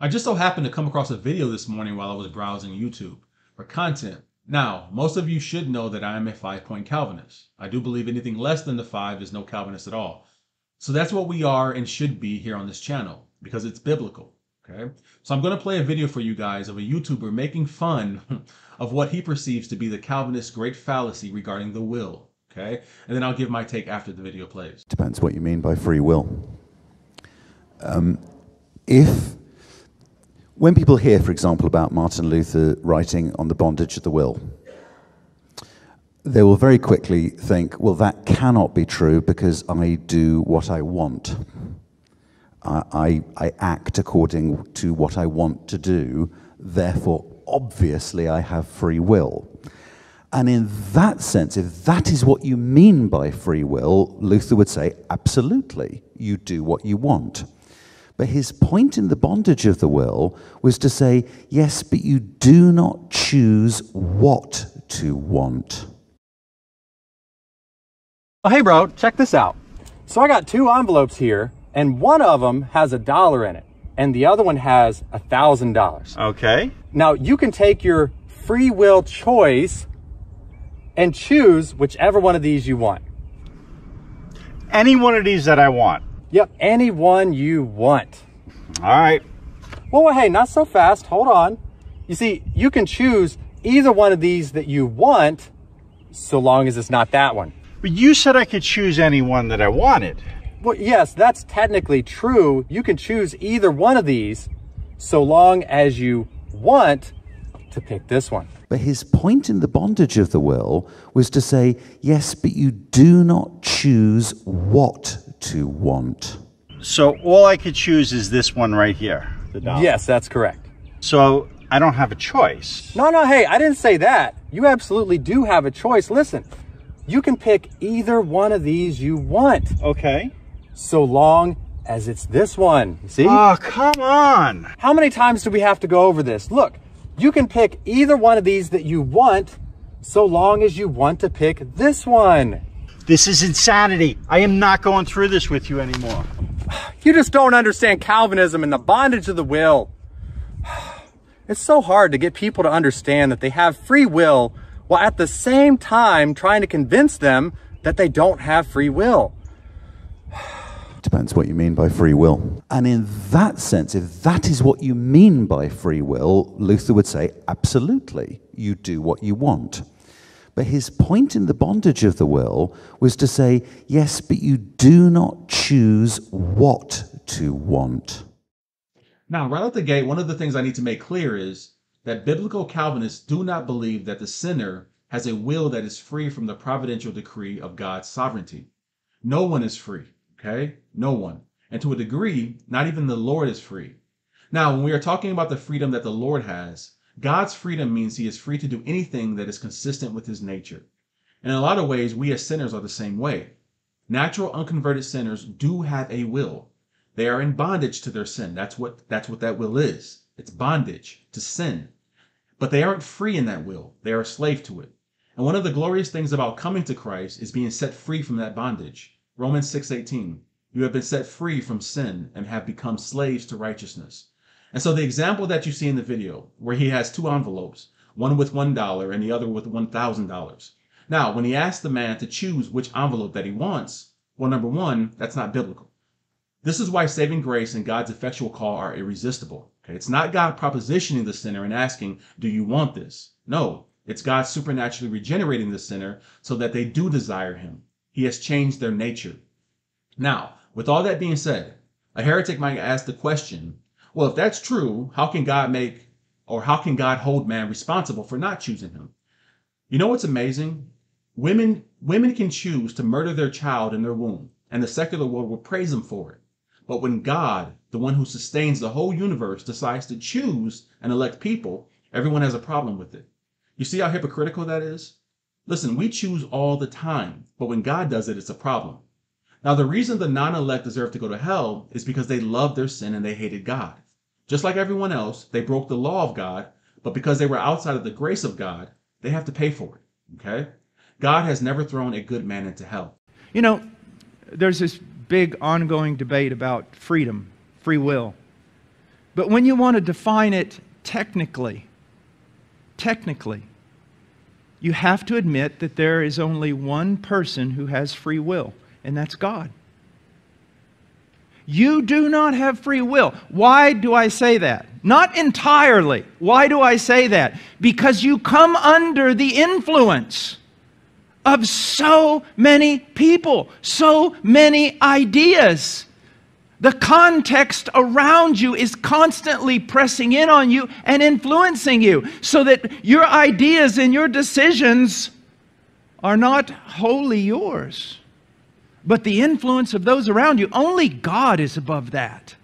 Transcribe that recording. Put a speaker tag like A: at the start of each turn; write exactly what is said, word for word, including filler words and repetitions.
A: I just so happened to come across a video this morning while I was browsing YouTube for content. Now, most of you should know that I am a five-point Calvinist. I do believe anything less than the five is no Calvinist at all. So that's what we are and should be here on this channel because it's biblical. Okay, so I'm going to play a video for you guys of a YouTuber making fun of what he perceives to be the Calvinist great fallacy regarding the will. Okay, and then I'll give my take after the video plays.
B: Depends what you mean by free will. Um, if, when people hear, for example, about Martin Luther writing on the bondage of the will, they will very quickly think, well, that cannot be true because I do what I want. I, I, I act according to what I want to do, therefore, obviously, I have free will. And in that sense, if that is what you mean by free will, Luther would say, absolutely, you do what you want. But his point in the bondage of the will was to say, yes, but you do not choose what to want.
C: Oh, hey, bro, check this out. So I got two envelopes here, and one of them has a dollar in it, and the other one has a thousand dollars.
D: Okay.
C: Now, you can take your free will choice and choose whichever one of these you want.
D: Any one of these that I want.
C: Yep, any one you want.
D: All right.
C: Well, well, hey, not so fast. Hold on. You see, you can choose either one of these that you want, so long as it's not that one.
D: But you said I could choose any one that I wanted.
C: Well, yes, that's technically true. You can choose either one of these, so long as you want to pick this one.
B: But his point in the bondage of the will was to say, yes, but you do not choose what to want.
D: So all I could choose is this one right here. The dollar.
C: Yes, that's correct.
D: So I don't have a choice.
C: No, no, hey, I didn't say that. You absolutely do have a choice. Listen, you can pick either one of these you want.
D: Okay.
C: So long as it's this one. See?
D: Oh, come on.
C: How many times do we have to go over this? Look. You can pick either one of these that you want, so long as you want to pick this one.
D: This is insanity. I am not going through this with you anymore.
C: You just don't understand Calvinism and the bondage of the will. It's so hard to get people to understand that they have free will, while at the same time trying to convince them that they don't have free will.
B: Depends what you mean by free will. And in that sense, if that is what you mean by free will, Luther would say, absolutely, you do what you want. But his point in the bondage of the will was to say, yes, but you do not choose what to want.
A: Now, right out the gate, one of the things I need to make clear is that biblical Calvinists do not believe that the sinner has a will that is free from the providential decree of God's sovereignty. No one is free. Okay? No one. And to a degree, not even the Lord is free. Now, when we are talking about the freedom that the Lord has, God's freedom means he is free to do anything that is consistent with his nature. And in a lot of ways, we as sinners are the same way. Natural, unconverted sinners do have a will. They are in bondage to their sin. That's what, that's what that will is. It's bondage to sin. But they aren't free in that will. They are a slave to it. And one of the glorious things about coming to Christ is being set free from that bondage. Romans six eighteen, you have been set free from sin and have become slaves to righteousness. And so the example that you see in the video, where he has two envelopes, one with one dollar and the other with one thousand dollars. Now, when he asks the man to choose which envelope that he wants, well, number one, that's not biblical. This is why saving grace and God's effectual call are irresistible. Okay? It's not God propositioning the sinner and asking, do you want this? No, it's God supernaturally regenerating the sinner so that they do desire him. He has changed their nature. Now, with all that being said, a heretic might ask the question, well, if that's true, how can God make, or how can God hold man responsible for not choosing him? You know what's amazing? Women, women can choose to murder their child in their womb, and the secular world will praise them for it. But when God, the one who sustains the whole universe, decides to choose and elect people, everyone has a problem with it. You see how hypocritical that is? Listen, we choose all the time, but when God does it, it's a problem. Now, the reason the non-elect deserve to go to hell is because they loved their sin and they hated God. Just like everyone else, they broke the law of God, but because they were outside of the grace of God, they have to pay for it, okay? God has never thrown a good man into hell.
E: You know, there's this big ongoing debate about freedom, free will. But when you want to define it technically, technically, you have to admit that there is only one person who has free will, and that's God. You do not have free will. Why do I say that? Not entirely. Why do I say that? Because you come under the influence of so many people, so many ideas. The context around you is constantly pressing in on you and influencing you, so that your ideas and your decisions are not wholly yours, but the influence of those around you. Only God is above that.